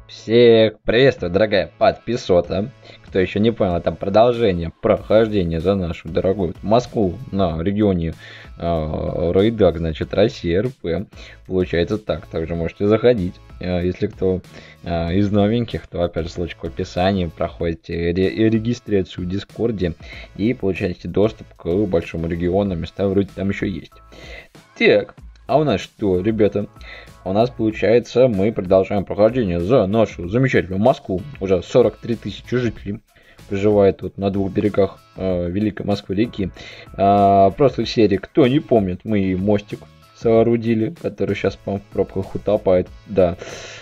Всех приветствую, дорогая подписота. Кто еще не понял, это продолжение прохождения за нашу дорогую Москву на регионе Ройдак, значит, Россия, РП. Получается так. Также можете заходить. Если кто из новеньких, то опять же ссылочка в описании. Проходите регистрацию в Дискорде и получаете доступ к большому региону. Места вроде там еще есть. Так, а у нас что, ребята? У нас, получается, мы продолжаем прохождение за нашу замечательную Москву. Уже 43 тысячи жителей проживает тут на двух берегах Великой Москвы-реки. В прошлой серии, кто не помнит, мы мостик соорудили, который сейчас, по-моему, в пробках утопает. Да,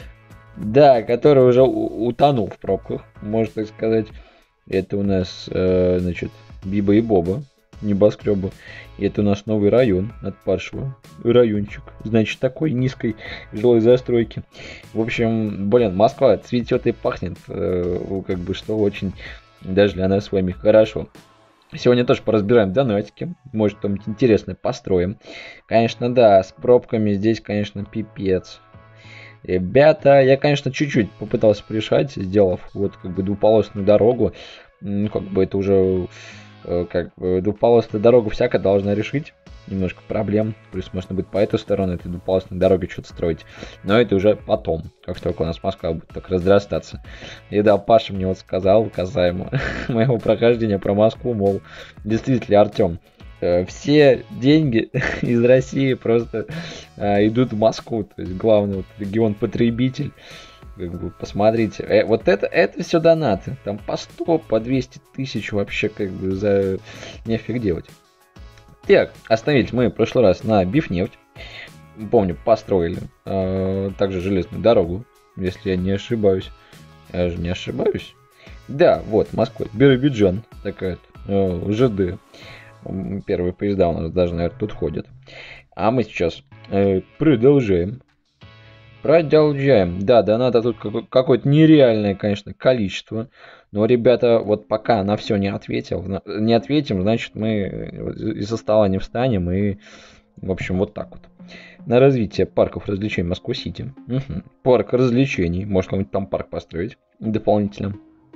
который уже утонул в пробках, можно так сказать. Это у нас, значит, Биба и Боба. Небоскреба. И это у нас новый район отпадшего. Райончик. Значит, такой низкой жилой застройки. В общем, блин, Москва цветет и пахнет. Как бы что очень даже для нас с вами хорошо. Сегодня тоже поразбираем донатики. Может, что-нибудь интересное построим. Конечно, да, с пробками здесь, конечно, пипец. Ребята, я, конечно, чуть-чуть попытался порешать, сделав вот как бы двуполосную дорогу. Как бы это уже... Как бы двуполосная дорога всякая должна решить немножко проблем. Плюс можно будет по этой стороне этой двуполосной дороги что-то строить. Но это уже потом, как только у нас Москва будет так разрастаться. И да, Паша мне вот сказал, касаемо моего прохождения про Москву, мол, действительно, Артем, все деньги из России просто идут в Москву. То есть главный вот регион-потребитель. Как бы, посмотрите, вот это все донаты. Там по 100, по 200 тысяч вообще как бы за нефиг делать. Так, остановились мы в прошлый раз на Бифнефть. Помню, построили. Также железную дорогу, если я не ошибаюсь. Я же не ошибаюсь. Да, вот, Москва, Биробиджан. Такая ЖД. Первые поезда у нас даже, наверное, тут ходят. А мы сейчас продолжаем. Продолжаем. Да, донатов тут какое-то нереальное, конечно, количество. Но, ребята, вот пока на все не ответим, значит, мы из-за стола не встанем. И, в общем, вот так вот. На развитие парков развлечений Москва-Сити. Парк развлечений. Может, кому-нибудь там парк построить дополнительно.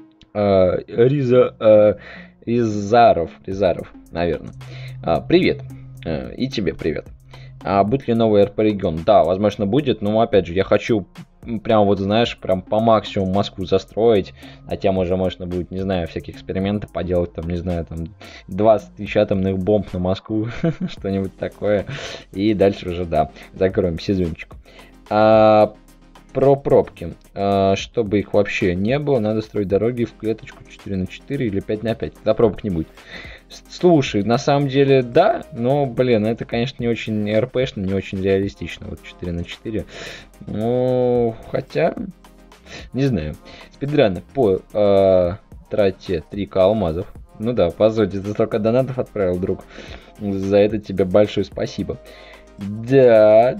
Ризаров, наверное. Привет. И тебе привет. А будет ли новый РП-регион? Да, возможно, будет, но, опять же, я хочу прям вот, знаешь, прям по максимуму Москву застроить, хотя уже можно будет, не знаю, всякие эксперименты поделать, там, не знаю, там, 20 тысяч атомных бомб на Москву, что-нибудь такое, и дальше уже, да, закроем сезончик. Про пробки. Чтобы их вообще не было, надо строить дороги в клеточку 4×4 или 5×5, когда пробок не будет. Слушай, на самом деле, да, но, блин, это, конечно, не очень РПшно, не очень реалистично, вот 4×4. Ну, хотя, не знаю. Спидраны по трате 3К алмазов. Ну да, по сути, ты столько донатов отправил, друг. За это тебе большое спасибо. Да.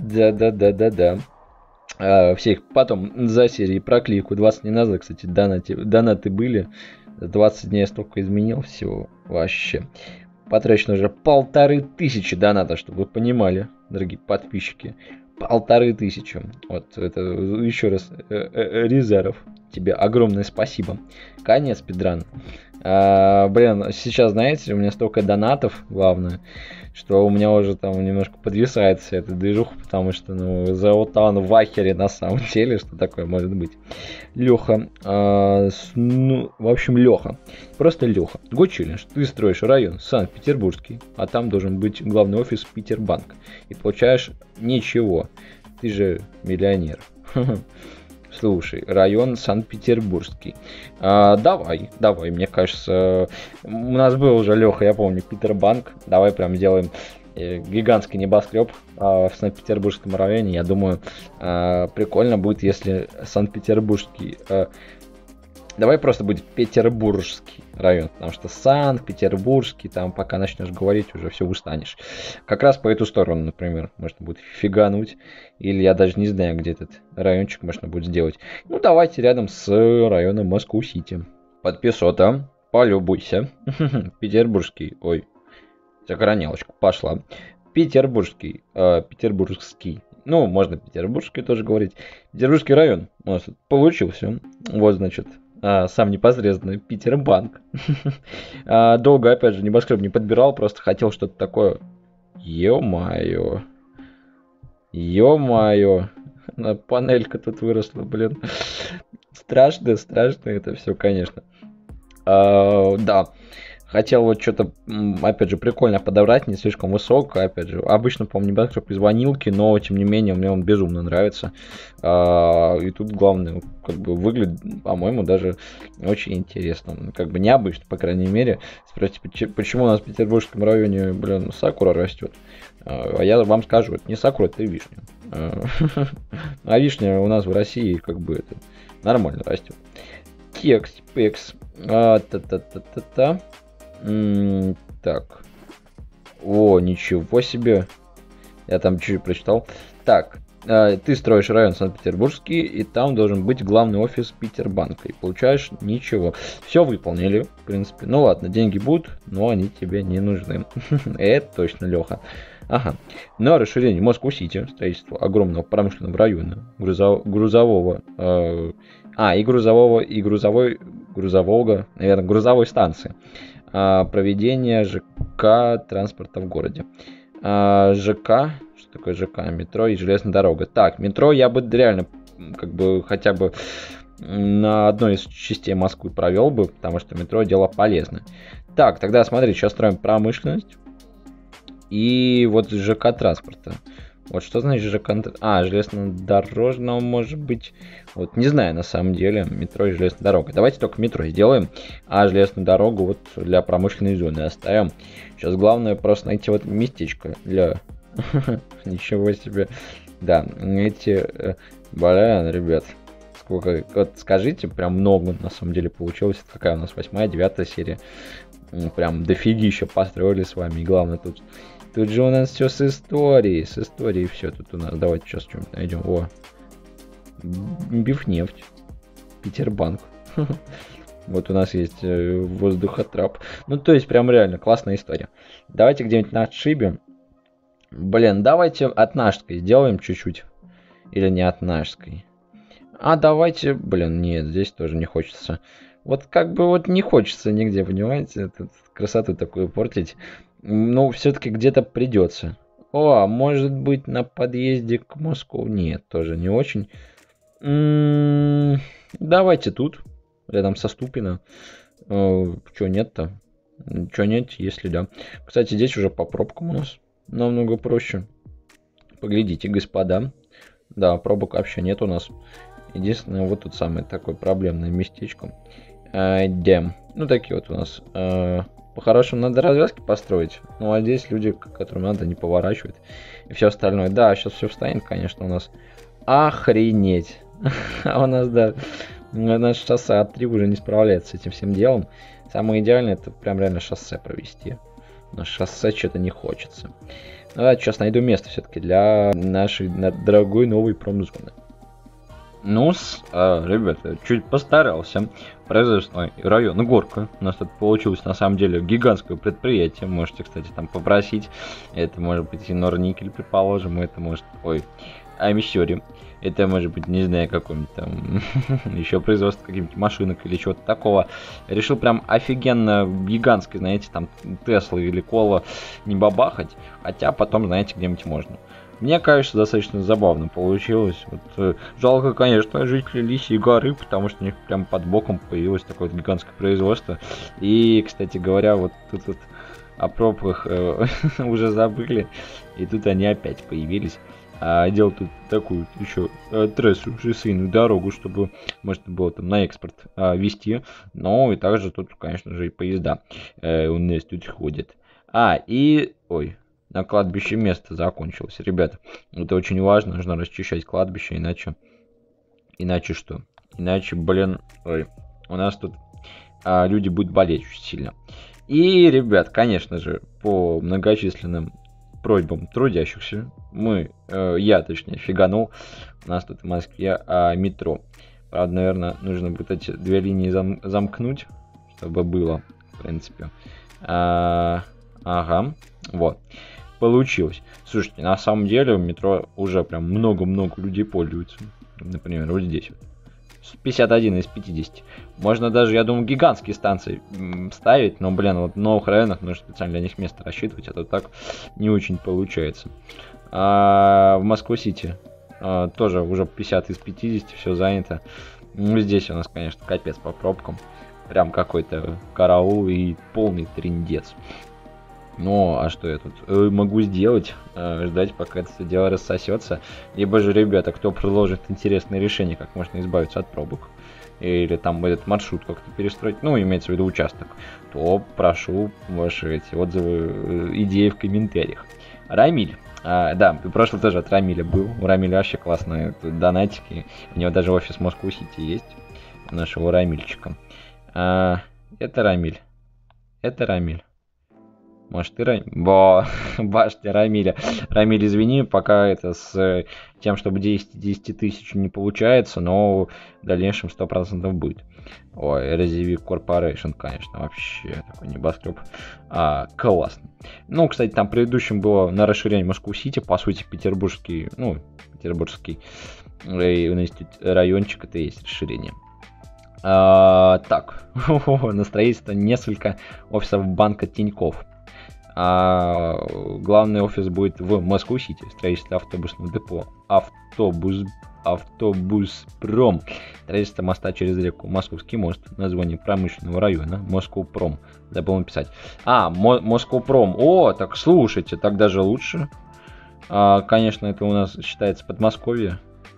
Всех потом за серии проклику 20 дней назад, кстати, донаты были. 20 дней я столько изменил всего вообще. Потрачено уже 1500 донатов, чтобы вы понимали, дорогие подписчики. 1500. Вот это еще раз, Ризаров, тебе огромное спасибо. Конец, спидран. Блин, сейчас, знаете, у меня столько донатов, главное, что у меня уже там немножко подвисает вся эта движуха, потому что, ну, Заутан в ахере на самом деле, что такое может быть. Леха, ну, в общем, Леха, просто Леха. Го-челлендж, ты строишь район Санкт-Петербургский, а там должен быть главный офис Питербанк, и получаешь ничего, ты же миллионер. Слушай, район Санкт-Петербургский. Давай, мне кажется, у нас был уже, Леха, я помню, Питербанк. Давай прям сделаем гигантский небоскреб в Санкт-Петербургском районе. Я думаю, прикольно будет, если Санкт-Петербургский... Давай просто будет Петербургский район, потому что Санкт-Петербургский, там пока начнешь говорить, уже все устанешь. Как раз по эту сторону, например, можно будет фигануть. Или я даже не знаю, где этот райончик можно будет сделать. Ну, давайте рядом с районом Москва-Сити. Подписота, полюбуйся. Петербургский, ой, сохранялочку, пошла. Петербургский, Ну, можно петербургский тоже говорить. Петербургский район у нас тут получился. Вот, значит, сам непосредственно Питербанк. Долго, опять же, небоскреб не подбирал, просто хотел что-то такое. Ё-моё. Ё-моё. Панелька тут выросла, блин. Страшно, страшно это все, конечно. Да. Хотел вот что-то, опять же, прикольно подобрать, не слишком высокое, опять же. Обычно, по-моему, небоскреб из ванилки, но, тем не менее, мне он безумно нравится. И тут главное, как бы, выглядит, по-моему, даже очень интересно. Как бы необычно, по крайней мере. Спросите, почему у нас в Петербургском районе, блин, сакура растет? А я вам скажу, это не сакура, это вишня. А вишня у нас в России, как бы, это нормально растет. Кекс, пекс. Та-та-та-та-та. Так. О, ничего себе. Я там чуть-чуть прочитал. Так. Ты строишь район Санкт-Петербургский, и там должен быть главный офис Питербанка. И получаешь ничего. Все выполнили, в принципе. Ну ладно, деньги будут, но они тебе не нужны. Это точно, Леха. Ага. На расширение Москву-Сити, строительство огромного промышленного района, грузового, грузового, наверное, грузовой станции. Проведение ЖК транспорта в городе. ЖК, что такое ЖК? Метро и железная дорога. Так, метро я бы реально, как бы, хотя бы на одной из частей Москвы провел бы, потому что метро дело полезное. Так, тогда смотри, сейчас строим промышленность. И вот ЖК транспорта. Вот что значит ЖК? Железнодорожного, может быть. Вот не знаю на самом деле. Метро и железная дорога. Давайте только метро сделаем, а железную дорогу вот для промышленной зоны оставим. Сейчас главное просто найти вот местечко для... Ничего себе. Да, эти... Блин, ребят. Сколько... Вот скажите, прям много на самом деле получилось. Это какая у нас 8-я, 9-я серия. Прям дофигища построили с вами. И главное тут... Тут же у нас все с историей все тут у нас. Давайте сейчас что-нибудь найдем. О, Бифнефть, Питербанк. Вот у нас есть воздухотрап. Ну, то есть, прям реально классная история. Давайте где-нибудь на отшибе. Блин, давайте Отнажской сделаем чуть-чуть. Или не Отнажской. Давайте... Блин, нет, здесь тоже не хочется. Вот как бы вот не хочется нигде, понимаете? Красоту такую портить. Ну, все-таки где-то придется. Может быть, на подъезде к Москве? Нет, тоже не очень. Давайте тут, рядом со Ступино. Чё нет-то? Чё нет, если да. Кстати, здесь уже по пробкам у нас намного проще. Поглядите, господа. Да, пробок вообще нет у нас. Единственное, вот тут самое такое проблемное местечко. Дем. Ну, такие вот у нас... По-хорошему надо развязки построить. Ну, а здесь люди, которым надо, не поворачивают. И все остальное. Да, сейчас все встанет, конечно, у нас. Охренеть. А у нас, да, наш шоссе А3 уже не справляется с этим всем делом. Самое идеальное, это прям реально шоссе провести. Но шоссе что-то не хочется. Ну, давайте сейчас найду место все-таки для нашей дорогой новой промзоны. Ну, ребята, чуть постарался. Производственный район Горка. У нас тут получилось на самом деле гигантское предприятие. Можете, кстати, там попросить. Это может быть и Норникель, предположим. Это может... Амисёри. Это может быть, не знаю, какой-нибудь там... еще производство каких-нибудь машинок или чего-то такого. Решил прям офигенно гигантский, знаете, там Тесла или Кола не бабахать. Хотя потом, знаете, где-нибудь можно. Мне кажется, достаточно забавно получилось. Вот, жалко, конечно, жителей Лисьей горы, потому что у них прям под боком появилось такое вот гигантское производство. И, кстати говоря, вот тут вот о пробках уже забыли, и тут они опять появились. Делал тут такую еще трассу, шоссейную дорогу, чтобы можно было там на экспорт везти. Ну и также тут, конечно же, и поезда у нас тут ходят. Ой. На кладбище место закончилось. Ребята, это очень важно. Нужно расчищать кладбище, иначе что? Иначе, блин, у нас тут люди будут болеть очень сильно. И, ребят, конечно же, по многочисленным просьбам трудящихся, я точнее, фиганул. У нас тут в Москве метро. Правда, наверное, нужно будет эти две линии замкнуть, чтобы было, в принципе. Ага, вот. получилось. Слушайте, на самом деле в метро уже прям много-много людей пользуются. Например, вот здесь вот. 51 из 50. Можно даже, я думаю, гигантские станции ставить, но, блин, вот в новых районах нужно специально для них место рассчитывать, а то так не очень получается. А в Москва-Сити тоже уже 50 из 50, все занято. Ну, здесь у нас, конечно, капец по пробкам. Прям какой-то караул и полный трындец. Ну, а что я тут могу сделать? Ждать, пока это все дело рассосется. Либо же, ребята, кто предложит интересное решение, как можно избавиться от пробок, или там этот маршрут как-то перестроить, ну, имеется в виду участок, то прошу ваши эти отзывы, идеи в комментариях. Рамиль. Да, прошлый тоже от Рамиля был. У Рамиля вообще классные донатики. У него даже офис Москва-Сити есть. У нашего Рамильчика. Это Рамиль. Это Рамиль. Может, ты Рамиль? Башня Рамиля. Рамиль, извини, пока это с тем, чтобы 10 тысяч не получается, но в дальнейшем 100% будет. Ой, Razivik Corporation, конечно, вообще такой небоскреб. Классно. Ну, кстати, там предыдущим было на расширение Москву-Сити, по сути, петербургский райончик, это и есть расширение. Так, на строительство несколько офисов банка Тинькофф. Главный офис будет в Москву-Сити, строительство автобусного депо, Автобуспром, строительство моста через реку, Московский мост, название промышленного района, Москвопром, забыл написать. Москвопром, так слушайте, так даже лучше. Конечно, это у нас считается Подмосковье.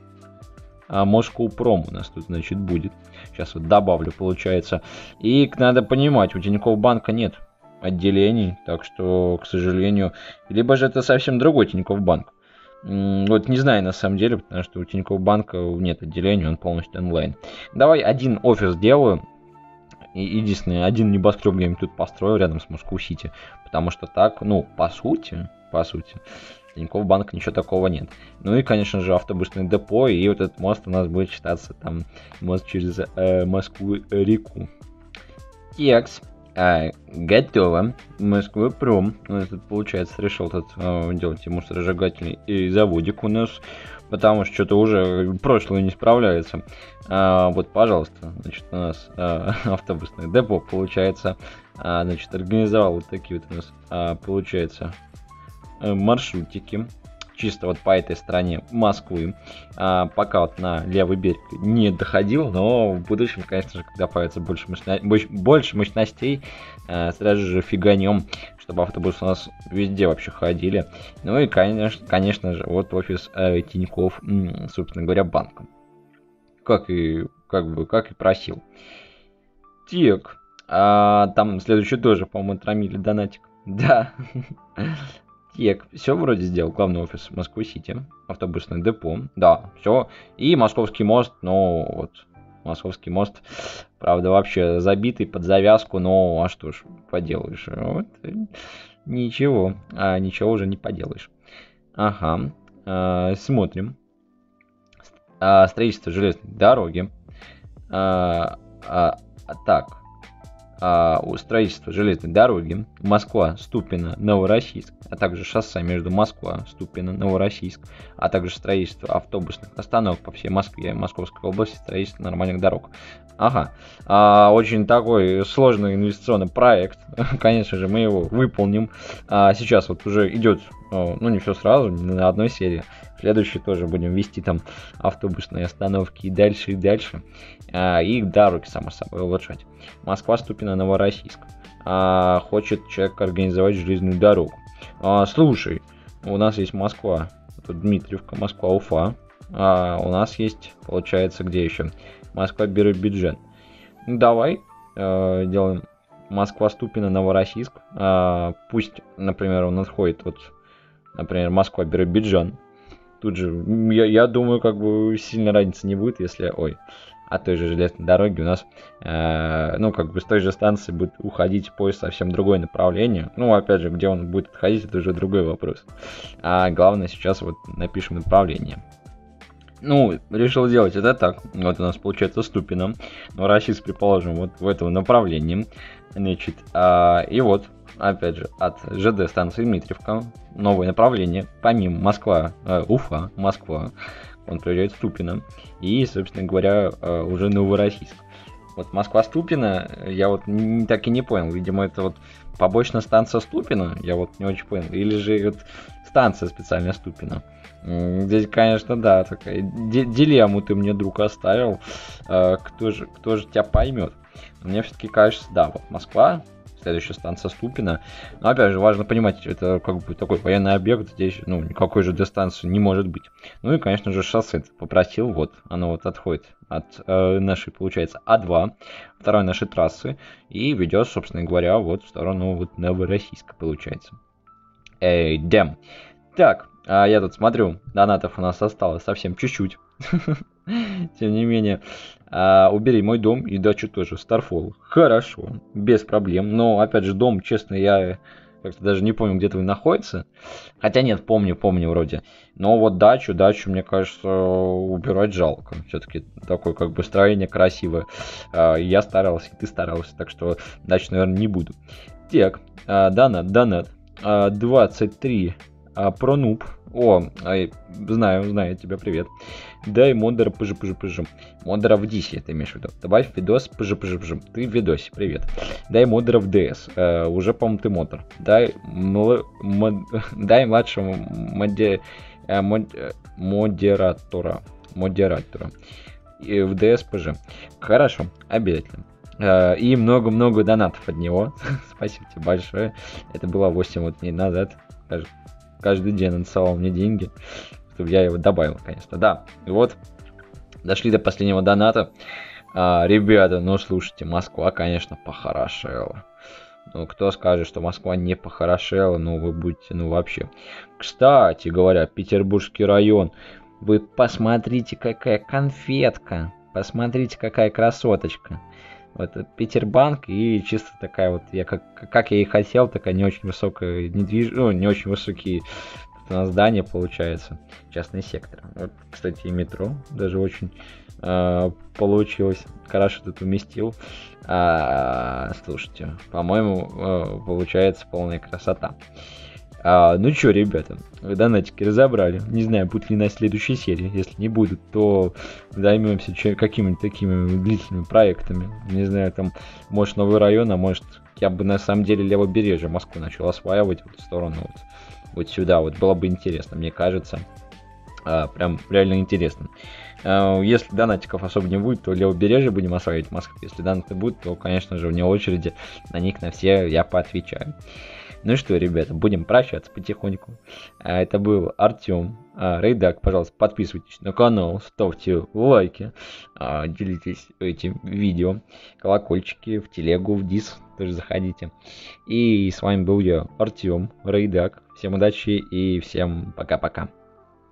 Москвопром у нас тут, значит, будет. Сейчас вот добавлю, получается. И надо понимать, у Тинькофф банка нет отделений, так что, к сожалению, либо же это совсем другой Тинькофф банк. Вот не знаю на самом деле, потому что у Тинькофф банка нет отделений, он полностью онлайн. Давай один офис делаю. И единственное, один небоскреб я им тут построю рядом с Москву-Сити, потому что так, ну, по сути, Тинькофф банка ничего такого нет. Ну и, конечно же, автобусное депо, и вот этот мост у нас будет считаться там мост через Москву-реку. Текс. Готово. Москвопром. У нас тут, получается, решил тут делать мусоросжигательный заводик у нас, потому что что-то уже прошлое не справляется. Вот, пожалуйста, значит, у нас автобусное депо, получается, значит, организовал вот такие вот у нас, получается, маршрутики. Чисто вот по этой стороне Москвы. Пока вот на левый берег не доходил, но в будущем, конечно же, когда появится больше мощностей, сразу же фиганем, чтобы автобусы у нас везде вообще ходили. Ну и, конечно же, вот офис Тинькофф, собственно говоря, банка. Как и просил. Так, там следующий тоже, по-моему, Рамиль донатик. Да. Так, все вроде сделал. Главный офис Москвы-Сити, автобусное депо, да, все. И Московский мост, ну вот, Московский мост, правда, вообще забитый под завязку, но а что ж поделаешь, вот, ничего уже не поделаешь. Ага, смотрим. Строительство железной дороги. Так. Строительство железной дороги Москва, Ступино, Новороссийск, а также шоссе между Москва, Ступино, Новороссийск, а также строительство автобусных остановок по всей Москве, Московской области, строительство нормальных дорог. Ага, очень такой сложный инвестиционный проект, конечно же, мы его выполним. Сейчас вот уже идет, ну не все сразу, не на одной серии. Следующий тоже будем вести там автобусные остановки и дальше. И дороги, само собой, улучшать. Москва, Ступино, Новороссийск. Хочет человек организовать железную дорогу. Слушай, у нас есть Москва. Тут Дмитриевка, Москва, Уфа. У нас есть, получается, где еще? Москва, Биробиджан. Ну, давай делаем Москва, Ступино, Новороссийск. Пусть, например, у нас ходит вот, например, Москва, Биробиджан. Тут же, я думаю, как бы сильно разницы не будет, если, от той же железной дороги у нас, ну, как бы с той же станции будет уходить поезд совсем другое направление. Ну, опять же, где он будет отходить, это уже другой вопрос. А главное, сейчас вот напишем направление. Ну, решил сделать это так. Вот у нас получается Ступино. Новороссийск, предположим, вот в этом направлении. Значит, и вот опять же, от ЖД станции Дмитриевка, новое направление, помимо Уфа, Москва, он приезжает в Ступино, и, собственно говоря, уже Новороссийск. Вот Москва-Ступино, я вот так и не понял, видимо, это вот побочная станция Ступино, я вот не очень понял, или же вот станция специальная Ступино. Здесь, конечно, да, такая дилемму ты мне, друг, оставил, кто же тебя поймет. Мне все-таки кажется, да, вот Москва, следующая станция Ступино. Но опять же, важно понимать, это как бы такой военный объект, здесь, ну, никакой же дистанции не может быть. Ну и, конечно же, шоссе ты попросил, вот, оно вот отходит от нашей, получается, А2, второй нашей трассы, и ведет, собственно говоря, вот в сторону вот Новороссийска, получается. Дэм. Так, я тут смотрю, донатов у нас осталось совсем чуть-чуть. Тем не менее, убери мой дом и дачу тоже, Starfall. Хорошо, без проблем. Но, опять же, дом, честно, я как-то даже не помню, где твой находится. Хотя нет, помню вроде. Но вот дачу, мне кажется, убирать жалко. Все-таки такое как бы строение красивое. Я старался, и ты старался, так что дачу, наверное, не буду. Так, донат. 23 пронуб. Знаю тебя, привет. Дай модера пж. Модера в дисе, ты имеешь в виду. Добавь видос пж. Ты в видосе, привет. Дай модера в ДС. Уже, по-моему, ты модер. Дай младшему модератора. И в ДС пж. Хорошо, обязательно. И много-много донатов от него. Спасибо тебе большое. Это было 8 дней назад. Каждый день он отсылал мне деньги, чтобы я его добавил, конечно. Да, и вот дошли до последнего доната. Ребята, ну слушайте, Москва, конечно, похорошела. Ну, кто скажет, что Москва не похорошела, ну вы будете, ну вообще. Кстати говоря, Петербургский район, вы посмотрите, какая конфетка. Посмотрите, какая красоточка. Вот Питербанк, и чисто такая вот, я как я и хотел, такая не очень высокая не очень высокие здания получается, частный сектор. Вот, кстати, и метро даже очень получилось, хорошо тут уместил. Слушайте, по-моему, получается полная красота. Ну что, ребята, донатики разобрали. Не знаю, будут ли на следующей серии. Если не будут, то займемся какими-то такими длительными проектами. Не знаю, там, может, новый район, а может, я бы на самом деле левобережье Москву начал осваивать в сторону вот сюда. Вот было бы интересно, мне кажется. Прям реально интересно. Если донатиков особо не будет, то левобережье будем осваивать в Москве. Если донаты будут, то, конечно же, вне очереди на них на все я поотвечаю. Ну что, ребята, будем прощаться потихоньку. Это был Артем. Рейдак, пожалуйста, подписывайтесь на канал, ставьте лайки, делитесь этим видео, колокольчики в телегу, в дис тоже заходите. И с вами был я, Артем, Рейдак. Всем удачи и всем пока-пока.